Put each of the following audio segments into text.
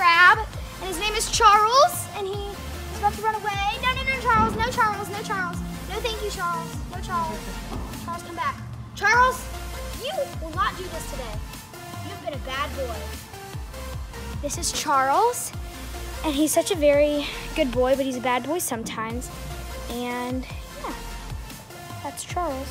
crab, and his name is Charles, and he's about to run away. No, no, no, Charles, no, Charles, no, Charles. No, thank you, Charles. No, Charles. Charles, come back. Charles, you will not do this today. You've been a bad boy. This is Charles, and he's such a very good boy, but he's a bad boy sometimes. And yeah, that's Charles.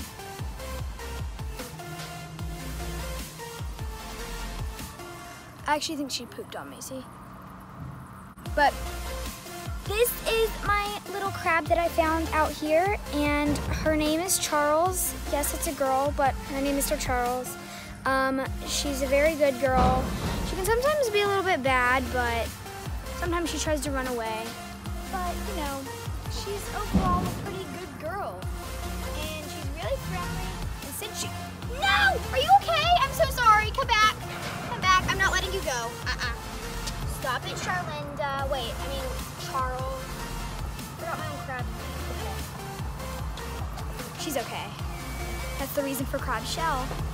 I actually think she pooped on me, see? But this is my little crab that I found out here, and her name is Charles. Yes, it's a girl, but her name is Charles. She's a very good girl. She can sometimes be a little bit bad, but sometimes she tries to run away. But, you know, she's overall a pretty good girl. And she's really friendly. And since she... No! Are you okay? I'm so sorry. Come back. Come back. I'm not letting you go. Stop it, Charlinda. Wait, I mean, Charles. I forgot my own crab name. Okay. She's okay. That's the reason for crab shell.